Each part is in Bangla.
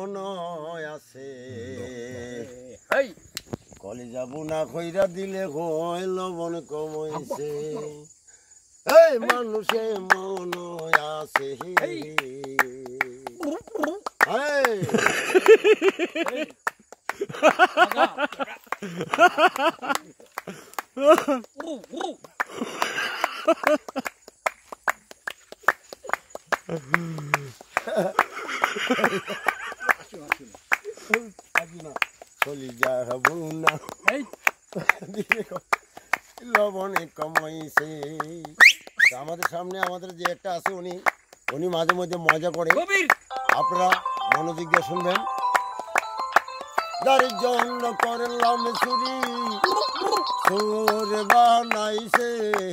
মন আছে কলিজা বুনা খইরা দিলে হয় লবণ কমাইছে এই মানুষে মন আছে কলিজা বুনা লবণে কমাইছে। আমাদের সামনে আমাদের যে একটা আছে উনি মাঝে মধ্যে মজা করে, আপনারা মনোযোগ দিয়ে শুনবেন। যার জন্য করলাম চুরি সুরে বানাইছে,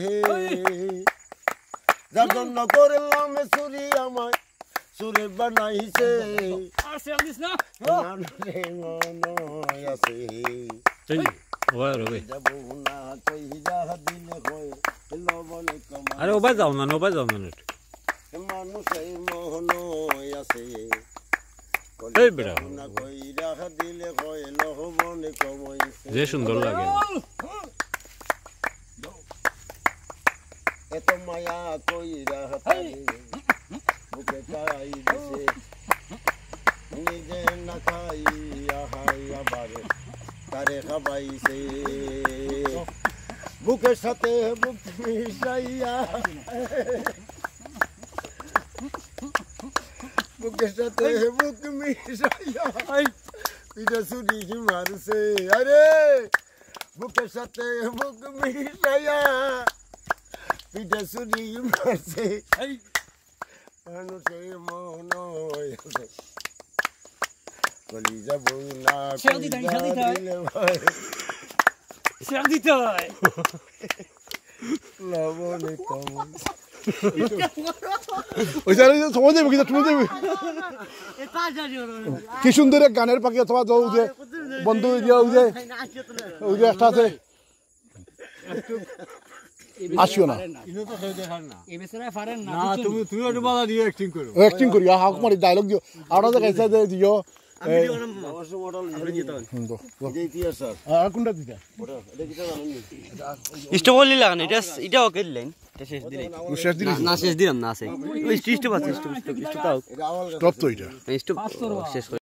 যার জন্য করলাম চুরি আমায় সুরে বানাইছে আরে ওবাই যাও না ওবাই যাও না মানুষে মোহন আছে দিলে লবণে কমাইছে। যে সুন্দর লাগে এত মায়া কইরা বুকে চাই দিছে নিজে না খাইয়া আবার তারে খাবাইছে বুকের সাথে বুক মিশাইয়া বুকের সাথে বুক মিশাইয়া পিঠা ছুরি মারছে। আরে বুকের সাথে বুক মিশাইয়া পিঠা ছুরি মারছে মানুষে মন কলিজা বুনা লবণে কমাই কি সুন্দর এক গানের পাখি অথবা বন্ধু একটা আছে আসিও না অ্যাক্টিং করি কুমারী ডায়লগ দিও আপনাদের কাছে দিও কোনটা দিতা স্টপ বললি লাগান এটা ওকে দিলেন শেষ দিলাম না শেষ দিলাম না আছে স্টপ আছে স্টপ তাও স্টপ তো এটা স্টপ শেষ